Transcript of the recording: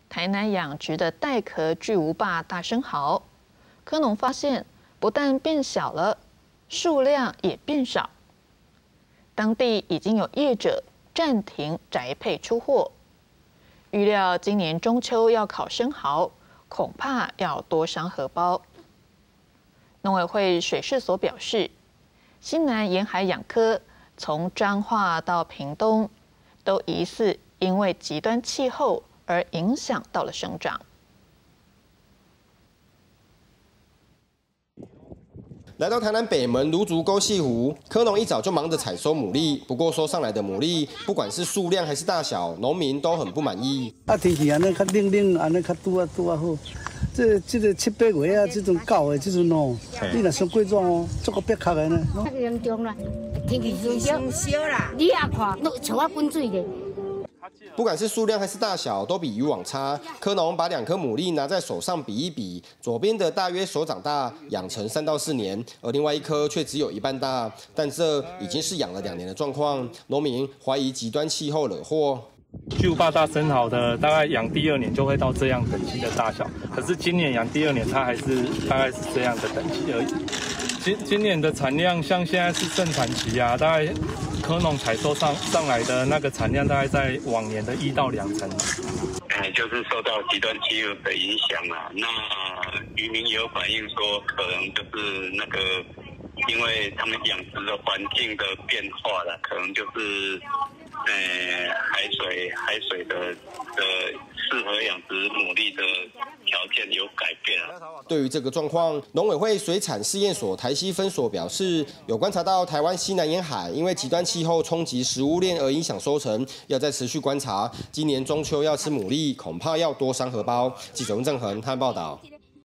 台南养殖的带壳巨无霸大生蚝，科农发现不但变小了，数量也变少。当地已经有业者暂停宅配出货，预料今年中秋要烤生蚝，恐怕要多伤荷包。农委会水事所表示，新南沿海养科从彰化到屏东，都疑似因为极端气候而影响到了生长。 来到台南北门芦竹沟溪湖，科农一早就忙着采收牡蛎，不过收上来的牡蛎，不管是数量还是大小，农民都很不满意。 天气安尼较冷，安尼较拄啊好。这个7、8月啊，这种9的这种哦，你若上过热哦，足个别壳的呢。 太严重啦，天气上烧啦，你也看，像我滚水的。 不管是数量还是大小，都比渔网差。科农把2颗牡蛎拿在手上比一比，左边的大约手掌大，养成3到4年，而另外一颗却只有1半大。但这已经是养了2年的状况，农民怀疑极端气候惹祸。 巨无霸大生蚝的大概养第2年就会到这样等级的大小，可是今年养第2年，它还是大概是这样的等级而已。今年的产量，像现在是盛产期啊，大概科农采收上来的那个产量，大概在往年的1到2成。 就是受到极端气候的影响啊，那渔民也有反映说，可能就是那个，因为他们养殖的环境的变化了，可能就是，海水的适合养殖牡蛎的条件有改变了。 对于这个状况，农委会水产试验所台西分所表示，有观察到台湾西南沿海因为极端气候冲击食物链而影响收成，要再持续观察。今年中秋要吃牡蛎，恐怕要多伤荷包。记者温正恒探报道。